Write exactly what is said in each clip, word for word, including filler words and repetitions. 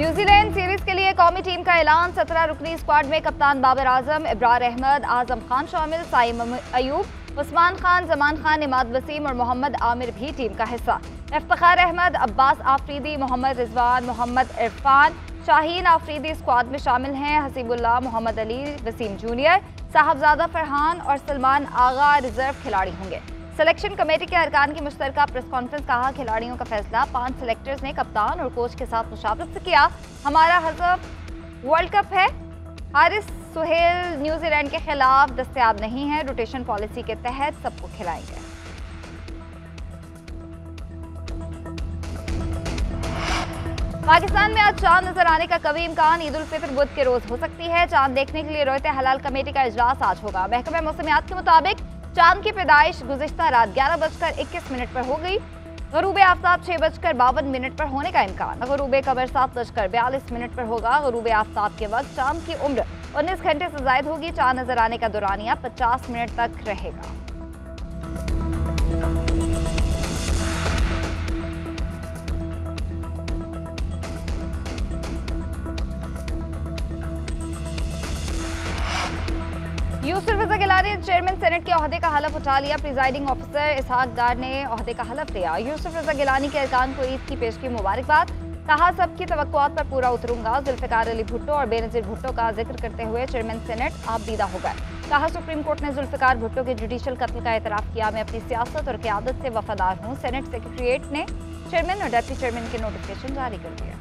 New Zealand series के लिए कौमी टीम का ऐलान। सत्रह रुकनी स्क्वाड में कप्तान बाबर आजम, इब्रार अहमद, आजम खान शामिल, साइम अयूब, उस्मान खान, जमान खान, इमाद वसीम और मोहम्मद आमिर भी टीम का हिस्सा। इफ्तिखार अहमद, अब्बास आफरीदी, मोहम्मद रिजवान, मोहम्मद इरफान, शाहीन आफरीदी स्क्वाड में शामिल हैं। हसीबुल्लाह, मोहम्मद अली, वसीम जूनियर, साहबजादा फरहान और सलमान आगा रिजर्व खिलाड़ी होंगे। सिलेक्शन कमेटी के अरकान की मुश्तरका प्रेस कॉन्फ्रेंस। कहा, खिलाड़ियों का फैसला पांच सिलेक्टर्स ने कप्तान और कोच के साथ मुशावरत से किया। हमारा हदफ वर्ल्ड कप है। हारिस सुहेल न्यूजीलैंड के खिलाफ दस्तयाब नहीं है। रोटेशन पॉलिसी के तहत सबको खिलाएंगे। पाकिस्तान में आज चांद नजर आने का कभी इम्कान। ईद उल फितर बुध के रोज हो सकती है। चांद देखने के लिए रोयत हलाल कमेटी का इजलास आज होगा। महकमा मौसमियात के मुताबिक चांद की पैदाइश गुज़िश्ता रात ग्यारह बजकर इक्कीस मिनट पर हो गई। गरूब आफ्ताब छह बजकर बावन मिनट पर होने का इम्कान। गरूब कमर सात बजकर बयालीस मिनट पर होगा। गरूब आफ्ताब के वक्त चांद की उम्र उन्नीस घंटे से जायद होगी। चांद नजर आने का दौरानिया पचास मिनट तक रहेगा। यूसुफ रज़ा गिलानी ने चेयरमैन सेनेट के ओहदे का हलफ उठा लिया। प्रिजाइडिंग ऑफिसर इसहाक डार ने ओहदे का हलफ लिया। यूसुफ रज़ा गिलानी के अरकान को ईद की पेश की मुबारकबाद। कहा, सबकी तवक्कुआत पर पूरा उतरूंगा। जुल्फ़िकार अली भुट्टो और बेनज़ीर भुट्टो का जिक्र करते हुए चेयरमैन सेनेट आप दीदा हो गए। कहा, सुप्रीम कोर्ट ने जुल्फ़िकार भुट्टो के जुडिशल कत्ल का एतराफ़ किया। मैं अपनी सियासत और क़यादत से वफादार हूँ। सेनेट सेक्रेटरीट ने चेयरमैन और डिप्टी चेयरमैन के नोटिफिकेशन जारी कर दिया।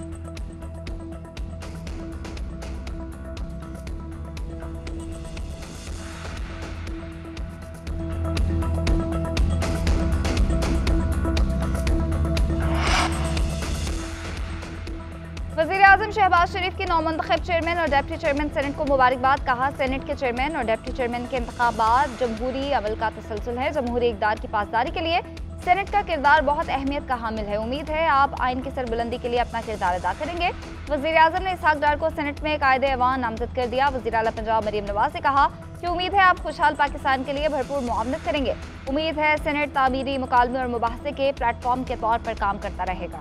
वज़ीर-ए-आज़म शहबाज शरीफ के नौमंतखब चेयरमैन और डिप्टी चेयरमैन सेनेट को मुबारकबाद। कहा, सेनेट के चेयरमैन और डिप्टी चेयरमैन के इंतखाबात जमहूरी अमल का तसलसल है। जमहूरी इक़दार की पासदारी के लिए सेनेट का किरदार बहुत अहमियत का हामिल है। उम्मीद है आप आइन की सरबुलंदी के लिए अपना किरदार अदा करेंगे। वज़ीर-ए-आज़म ने इसहाक डार को सेनेट में कायदे अवान नामजद कर दिया। वज़ीर आला पंजाब मरीम नवाज ने कहा कि उम्मीद है आप खुशहाल पाकिस्तान के लिए भरपूर मुआवनत करेंगे। उम्मीद है सेनेट तामीरी, मुकालमे और मुबाहसे के प्लेटफॉर्म के तौर पर काम करता रहेगा।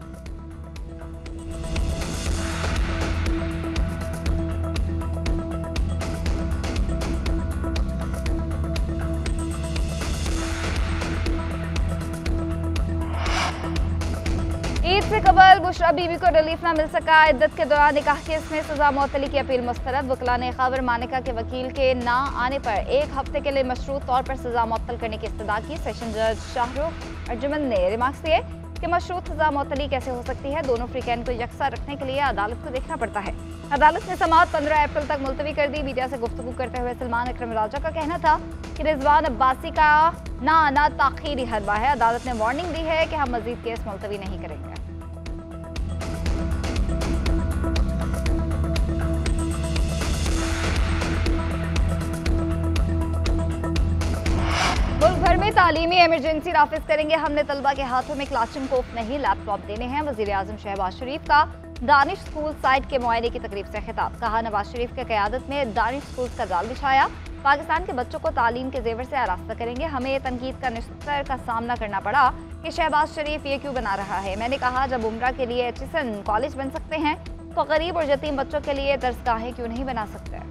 ईद से कबल बुशरा बीबी को रिलीफ न मिल सका। इद्दत के दौरान निकाह केस में सजा मुअत्तली की अपील मुस्तरद। वकला ने खबर मानिका के वकील के ना आने पर एक हफ्ते के लिए मशरूत तौर पर सजा मुअत्तल करने की इस्तदा की। सेशन जज शाहरुख अर्जुमन ने रिमार्क्स दिए कि मशरूत सजा मुअत्तली कैसे हो सकती है। दोनों फ्रीकैन को यकसा रखने के लिए अदालत को देखना पड़ता है। अदालत ने समाअत पंद्रह अप्रैल तक मुलतवी कर दी। मीडिया से गुफ्तगू करते हुए सलमान अकरम राजा का कहना था कि रिजवान अब्बासी का ना आना ताखीरी हरबा है। अदालत ने वार्निंग दी है कि हम मजीद केस मुलतवी नहीं करेंगे। मुल्क भर में तालीमी इमरजेंसी नाफिज करेंगे। हमने तलबा के हाथों में क्लासरूम कोफ नहीं लैपटॉप देने हैं। वज़ीर-ए-आज़म शहबाज शरीफ का दानिश स्कूल साइट के मुआयने की तकरीब से खिताब। कहा, नवाज शरीफ की क़यादत में दानिश स्कूल का जाल बिछाया। पाकिस्तान के बच्चों को तालीम के जेवर से आरास्ता करेंगे। हमें तनकीद का निस्तर का सामना करना पड़ा कि शहबाज शरीफ ये क्यों बना रहा है। मैंने कहा, जब उम्रा के लिए एच एस एन कॉलेज बन सकते हैं तो गरीब और यतीम बच्चों के लिए दरसगाहें क्यों नहीं बना सकते।